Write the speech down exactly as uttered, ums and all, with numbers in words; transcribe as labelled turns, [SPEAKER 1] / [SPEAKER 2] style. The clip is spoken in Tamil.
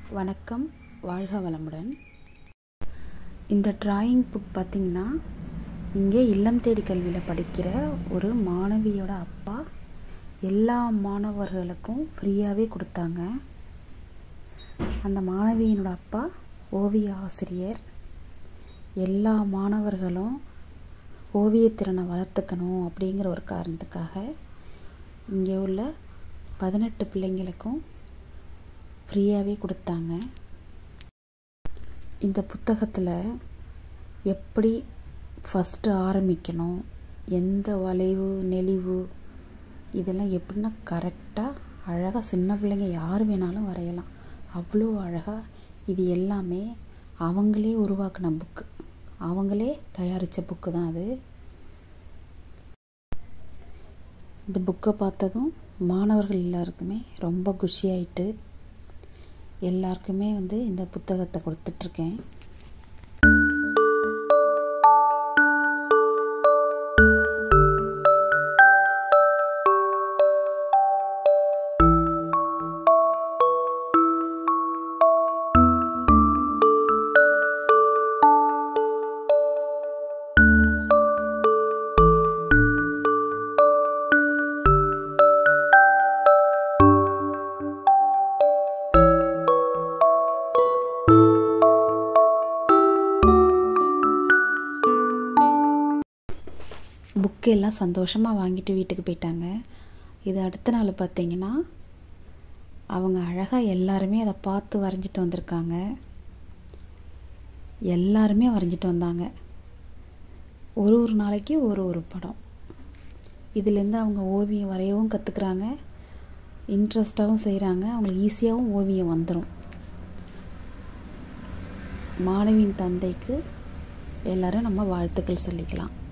[SPEAKER 1] வணக்கம், வாழ்க வளமுடன். இந்த டிராயிங் புக் பார்த்திங்கன்னா, இங்கே இல்லம் தேடி கல்வியில் படிக்கிற ஒரு மாணவியோட அப்பா எல்லா மாணவர்களுக்கும் ஃப்ரீயாகவே கொடுத்தாங்க. அந்த மாணவியினோட அப்பா ஓவிய ஆசிரியர். எல்லா மாணவர்களும் ஓவியத்திறனை வளர்த்துக்கணும் அப்படிங்கிற ஒரு காரணத்துக்காக இங்கே உள்ள பதினெட்டு பிள்ளைங்களுக்கும் ஃப்ரீயாகவே கொடுத்தாங்க. இந்த புத்தகத்தில் எப்படி ஃபஸ்ட்டு ஆரம்பிக்கணும், எந்த வளைவு நெளிவு இதெல்லாம் எப்படின்னா கரெக்டாக அழகாக சின்ன பிள்ளைங்க யார் வேணாலும் வரையலாம். அவ்வளோ அழகாக இது எல்லாமே அவங்களே உருவாக்கின புக்கு, அவங்களே தயாரித்த புக்கு தான் அது. இந்த புக்கை பார்த்ததும் மாணவர்கள் எல்லாருக்குமே ரொம்ப குஷியாயிட்டு எல்லாருக்குமே வந்து இந்த புத்தகத்தை கொடுத்துட்ருக்கேன். புக்கு எல்லாம் சந்தோஷமாக வாங்கிட்டு வீட்டுக்கு போயிட்டாங்க. இது அடுத்த நாள் பார்த்திங்கன்னா அவங்க அழகாக எல்லாருமே அதை பார்த்து வரைஞ்சிட்டு வந்திருக்காங்க. எல்லாருமே வரைஞ்சிட்டு வந்தாங்க. ஒரு ஒரு நாளைக்கு ஒரு ஒரு படம். இதுலேருந்து அவங்க ஓவியம் வரையவும் கற்றுக்குறாங்க, இன்ட்ரெஸ்டாகவும் செய்கிறாங்க. அவங்களுக்கு ஈஸியாகவும் ஓவியம் வந்துடும். மாணவியின் தந்தைக்கு எல்லோரும் நம்ம வாழ்த்துக்கள் சொல்லிக்கலாம்.